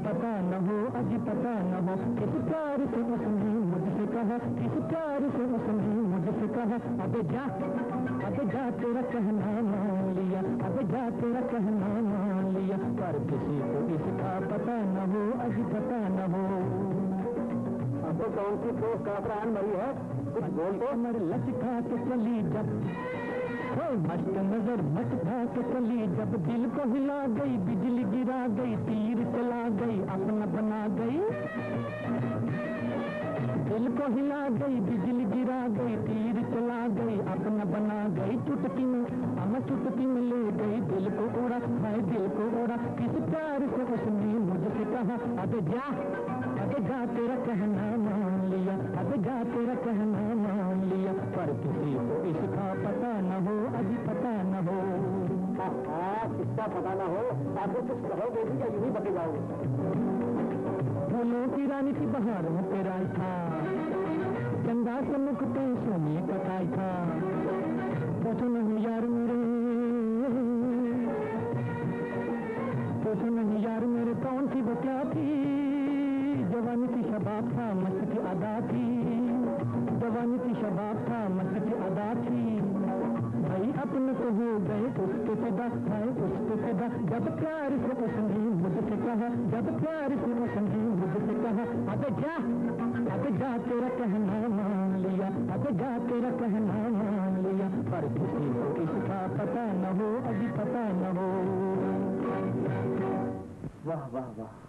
पता न हो, अभी पता न हो। किस प्यार से उसने मुझसे कहा, किस प्यार से उसने मुझसे कहा, अब जा तेरा कहना मान लिया, अब जा तेरा कहना मान लिया। पर किसी को इसका पता न हो, अभी पता न हो। अब तो कौन सी ठोस का प्राण मरी है, कुछ बोल तो। कमर लचका के चली जब, मस्त नजर मटका के चली जब, दिल को हिला गई, बिजली गिरा गई, तीर चला गई, अपना बना गई। दिल को हिला गई, बिजली गिरा गई, तीर चला गई, अपना बना गई। चुटकी में चुटकी में ले गई, दिल को उड़ा, हाय दिल को उड़ा। किस प्यार से उसने मुझसे कहा, अब जा तेरा कहना मान लिया, अब जा तेरा कहना मान लिया। पर किसी को इसका पता न हो, अभी पता न हो। किसका पता न हो, आपको कुछ कहोगे भी या यूं ही बके जाओगे। फूलों की रानी की बहारों पे राय था, चंदा से मुख पे सोने का ताई था। पूछो नहीं यार मेरे, पूछो नहीं यार मेरे, कौन सी वो क्या थी। जवानी थी शबाब था, मस्त की अदा थी। जवानी थी शबाब था, मस्त की अदा थी। भाई अपने तो हो गए उसके फिदा, है उसके फिदा। जब प्यार से उसने मुझसे कहा, जब प्यार से उसने मुझसे कहा, अब जा तेरा कहना मान लिया, अब जा तेरा कहना मान लिया। पर किसी को इसका पता न हो, अभी पता न हो। वाह वाह वाह।